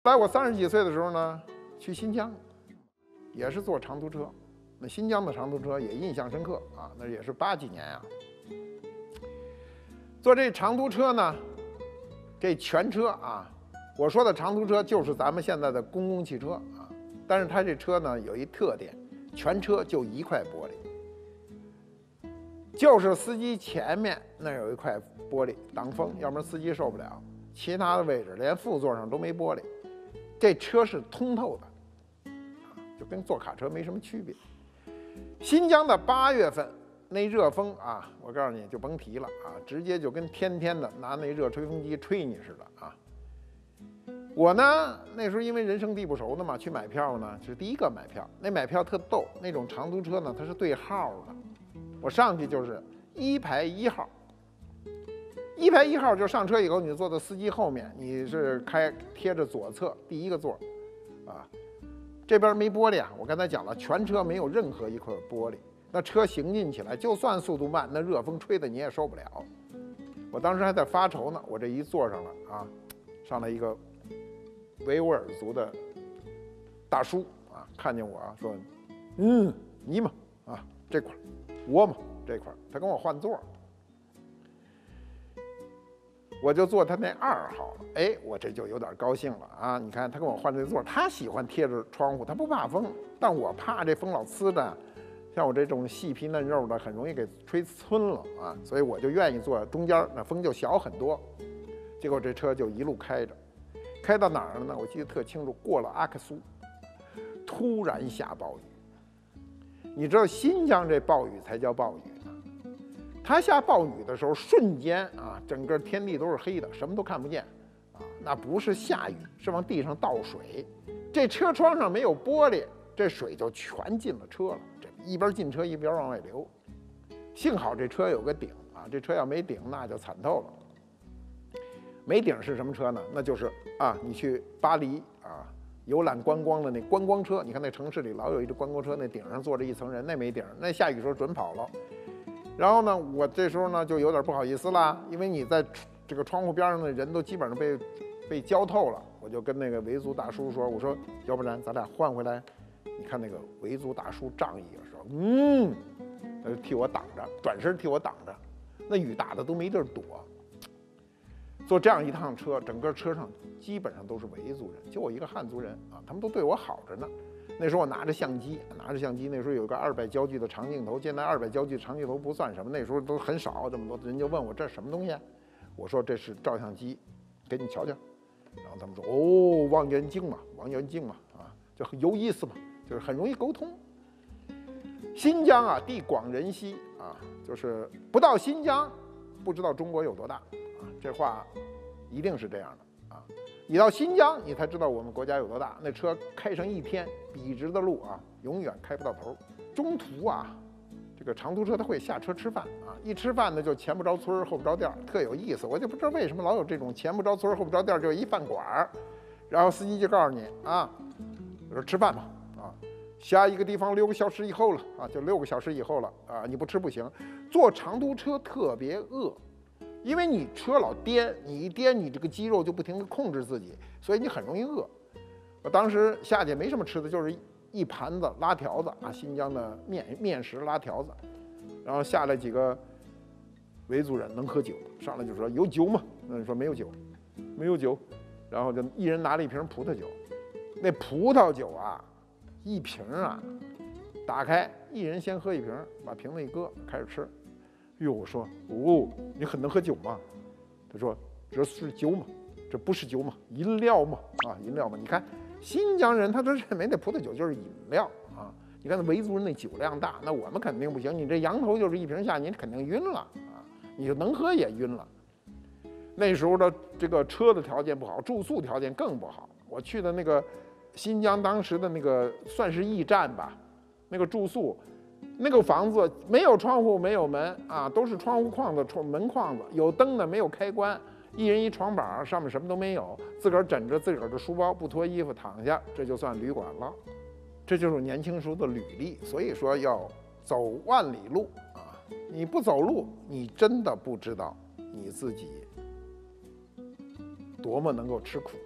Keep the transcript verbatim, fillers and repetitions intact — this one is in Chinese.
在我三十几岁的时候呢，去新疆，也是坐长途车。那新疆的长途车也印象深刻啊，那也是八几年啊。坐这长途车呢，这全车啊，我说的长途车就是咱们现在的公共汽车啊，但是它这车呢有一特点，全车就一块玻璃，就是司机前面那有一块玻璃挡风，要不然司机受不了。其他的位置连副座上都没玻璃，这车是通透的，就跟坐卡车没什么区别。新疆的八月份那热风啊，我告诉你就甭提了啊，直接就跟天天的拿那热吹风机吹你似的啊。我呢那时候因为人生地不熟的嘛，去买票呢是第一个买票。那买票特逗，那种长途车呢它是对号的，我上去就是一排一号。一排一号就上车以后，你坐在司机后面，你是开贴着左侧第一个座，啊，这边没玻璃啊。我刚才讲了，全车没有任何一块玻璃，那车行进起来，就算速度慢，那热风吹的你也受不了。我当时还在发愁呢，我这一坐上了啊，上来一个维吾尔族的大叔啊，看见我啊说，嗯，你嘛啊这块，我嘛这块，他跟我换座。我就坐他那二号了，哎，我这就有点高兴了啊！你看他跟我换这座，他喜欢贴着窗户，他不怕风，但我怕这风老呲着，像我这种细皮嫩肉的，很容易给吹皴了啊，所以我就愿意坐中间，那风就小很多。结果这车就一路开着，开到哪儿了呢？我记得特清楚，过了阿克苏，突然下暴雨。你知道新疆这暴雨才叫暴雨。它下暴雨的时候，瞬间啊，整个天地都是黑的，什么都看不见，啊，那不是下雨，是往地上倒水。这车窗上没有玻璃，这水就全进了车了，这一边进车一边往外流。幸好这车有个顶啊，这车要没顶那就惨透了。没顶是什么车呢？那就是啊，你去巴黎啊游览观光的那观光车，你看那城市里老有一个观光车，那顶上坐着一层人，那没顶，那下雨时候准跑了。然后呢，我这时候呢就有点不好意思啦，因为你在这个窗户边上的人都基本上被被浇透了。我就跟那个维族大叔说：“我说，要不然咱俩换回来？”你看那个维族大叔仗义的说：“嗯，他就替我挡着，转身替我挡着，那雨大的都没地儿躲。”坐这样一趟车，整个车上基本上都是维族人，就我一个汉族人啊，他们都对我好着呢。那时候我拿着相机，拿着相机，那时候有个二百焦距的长镜头，现在二百焦距长镜头不算什么，那时候都很少，这么多人就问我这是什么东西啊？我说这是照相机，给你瞧瞧。然后他们说哦，望远镜嘛，望远镜嘛，啊，就很有意思嘛，就是很容易沟通。新疆啊，地广人稀啊，就是不到新疆，不知道中国有多大啊，这话一定是这样的。你到新疆，你才知道我们国家有多大。那车开上一天，笔直的路啊，永远开不到头。中途啊，这个长途车它会下车吃饭啊，一吃饭呢就前不着村后不着店，特有意思。我就不知道为什么老有这种前不着村后不着店，就一饭馆，然后司机就告诉你啊，我说吃饭吧啊，下一个地方六个小时以后了啊，就六个小时以后了啊，你不吃不行。坐长途车特别饿。因为你车老颠，你一颠，你这个肌肉就不停地控制自己，所以你很容易饿。我当时下去没什么吃的，就是一盘子拉条子啊，新疆的面面食拉条子，然后下来几个维族人能喝酒，上来就说有酒吗？那人说没有酒，没有酒，然后就一人拿了一瓶葡萄酒，那葡萄酒啊，一瓶啊，打开，一人先喝一瓶，把瓶子一搁，开始吃。哟，我说哦，你很能喝酒吗？他说这是酒吗？这不是酒吗？饮料吗？啊，饮料吗？你看新疆人他都认为那葡萄酒就是饮料啊。你看那维族人那酒量大，那我们肯定不行。你这羊头就是一瓶下，你肯定晕了啊，你就能喝也晕了。那时候的这个车的条件不好，住宿条件更不好。我去的那个新疆当时的那个算是驿站吧，那个住宿。那个房子没有窗户，没有门啊，都是窗户框子、窗门框子，有灯的，没有开关，一人一床板，上面什么都没有，自个儿枕着自个儿的书包，不脱衣服躺下，这就算旅馆了。这就是我年轻时候的履历。所以说要走万里路啊，你不走路，你真的不知道你自己多么能够吃苦。